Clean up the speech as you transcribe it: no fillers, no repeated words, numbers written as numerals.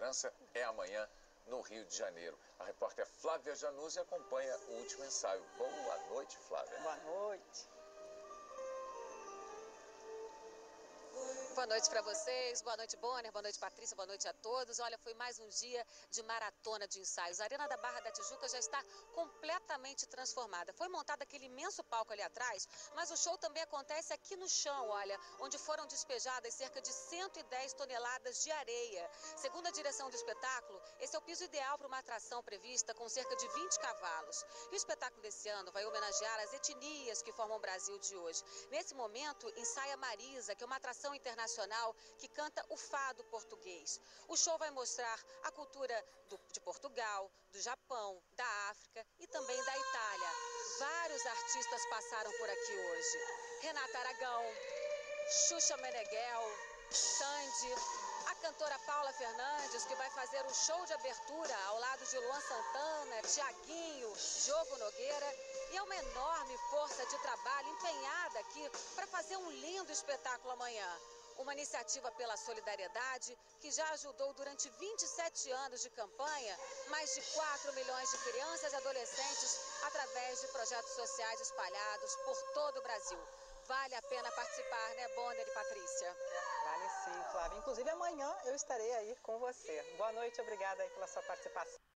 Esperança é amanhã no Rio de Janeiro. A repórter Flávia Januzzi acompanha o último ensaio. Boa noite, Flávia. Boa noite. Boa noite para vocês, boa noite Bonner, boa noite Patrícia, boa noite a todos. Olha, foi mais um dia de maratona de ensaios. A Arena da Barra da Tijuca já está completamente transformada. Foi montado aquele imenso palco ali atrás, mas o show também acontece aqui no chão, olha, onde foram despejadas cerca de 110 toneladas de areia. Segundo a direção do espetáculo, esse é o piso ideal para uma atração prevista com cerca de 20 cavalos. E o espetáculo desse ano vai homenagear as etnias que formam o Brasil de hoje. Nesse momento, ensaia Marisa, que é uma atração internacional que canta o fado português. O show vai mostrar a cultura de Portugal, do Japão, da África e também da Itália. Vários artistas passaram por aqui hoje. Renata Aragão, Xuxa Meneghel, Sandy, a cantora Paula Fernandes, que vai fazer o show de abertura ao lado de Luan Santana, Tiaguinho, Diogo Nogueira. E é uma enorme força de trabalho empenhada aqui para fazer um lindo espetáculo amanhã. Uma iniciativa pela solidariedade que já ajudou durante 27 anos de campanha mais de 4 milhões de crianças e adolescentes através de projetos sociais espalhados por todo o Brasil. Vale a pena participar, né, Bonner e Patrícia? Vale sim, Flávia. Inclusive amanhã eu estarei aí com você. Boa noite, obrigada aí pela sua participação.